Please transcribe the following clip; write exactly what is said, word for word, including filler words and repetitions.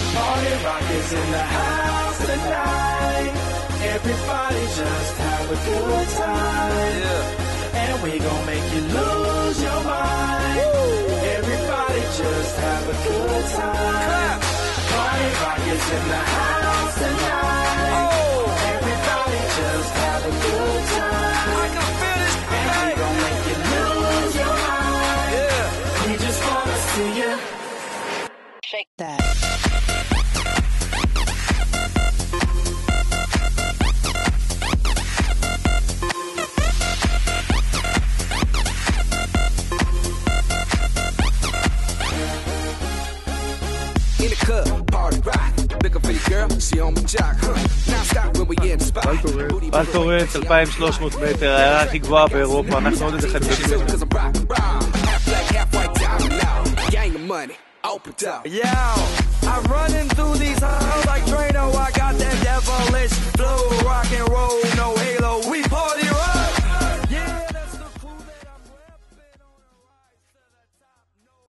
Party Rock is in the house tonight. Everybody just have a good time. Yeah. And we gon' make you lose your mind. Woo. Everybody just have a good time. Clap. Party Rock is in the house tonight. Oh. Everybody just have a good time. I can feel this. And we gon' make you lose your mind. Yeah. We just wanna see you shake that. In the club, party rock. Looking for your girl, she on my jock, huh? Now stop when we in the spot. אלטורנט, אלפיים ושלוש מאות מטר, הערה הכי גבוהה באירופה, אנחנו עוד אחד בדיוק. Yo, I'm running through these halls like Drano. I got that devilish flow, rock and roll